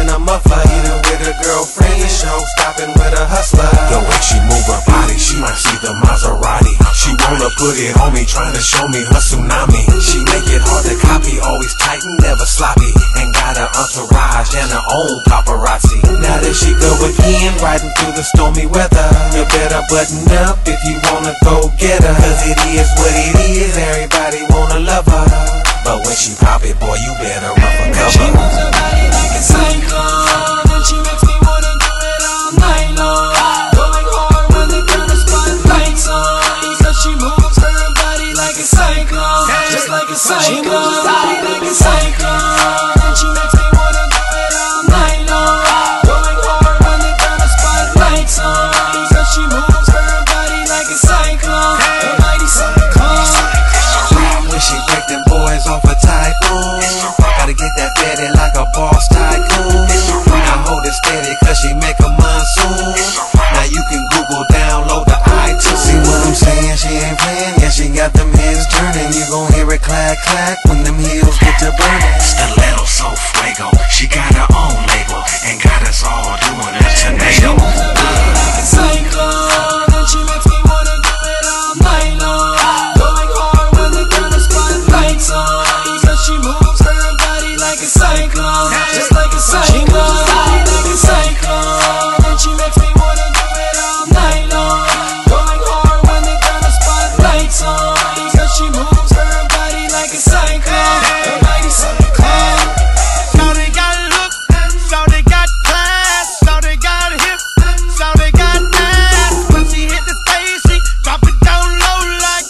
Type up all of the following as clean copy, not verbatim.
in a muffler, eating with her girlfriend, the show stopping with a hustler. The way she move her body, she might see the Maserati. She wanna put it on me, trying to show me her tsunami. She make it hard to copy, always tight and never sloppy, and got her entourage and her own paparazzi. Now that she go again, riding through the stormy weather, you better button up if you wanna go get her. Cause it is what it is, everybody wanna love her, but when she pop it, boy, you better run for cover. She moves her body like a cyclone, and she makes me wanna do it all night long. Going hard when they turn the spotlights on, because she moves her body like a cyclone, just like a cyclone. She moves her body like a cyclone, and she makes me wanna do it all night long. Going hard when they turn the spotlights on, because she moves her body like a cyclone, a mighty cyclone. when she break them boys off a typhoon. Gotta get that fatty like a boss tycoon. Now hold it steady cause she make a monsoon. Now you can Google, download the iTunes. See what I'm saying? She ain't playing. Yeah, she got them heads turning. You gon' hear it clack clack when them heels get to burning. Stiletto so fuego, she got her own label and got us all doing a tornado. Like a cyclone, and she makes me wanna do it all night long. Going hard when they turn the spotlights on, because she moves her body like a cyclone, just like a cyclone. She moves her body like a cyclone, and she makes me wanna do it all night long. Going hard when they turn the spotlights on, because she moves her body like a cyclone, a mighty cyclone. Shawty got looks, shawty got class, shawty got hips, shawty got ass. When she hit the stage, she drop it down low like.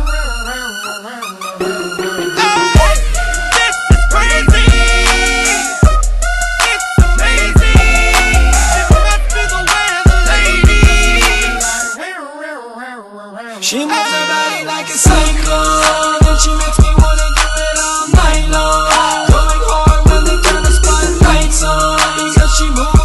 Hey, this is crazy. It's amazing. This must be the way of the lady. She moves her body like a cyclone, and she makes me wanna do it all night long. Going hard when they turn the spotlights on, because she moves